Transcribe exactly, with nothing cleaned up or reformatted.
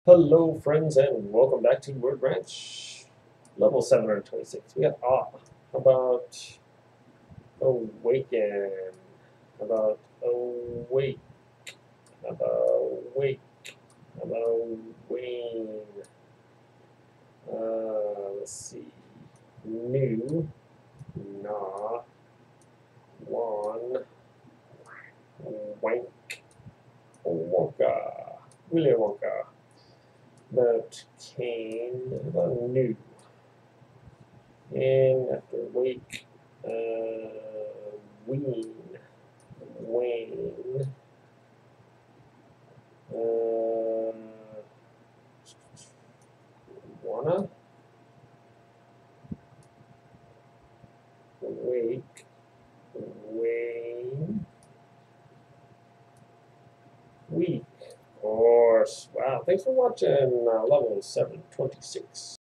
Hello, friends, and welcome back to Word Ranch, level seven hundred twenty-six. We got ah. How about awaken? How about awake? How about wake? How about wane? Uh, let's see. New, nah, wan, wank, wonka, Willy Wonka. About cane, about new. And after wake, uh, wean, wane, uh, wanna, wake, wane, week. Of course. Wow, thanks for watching uh, level seven twenty-six.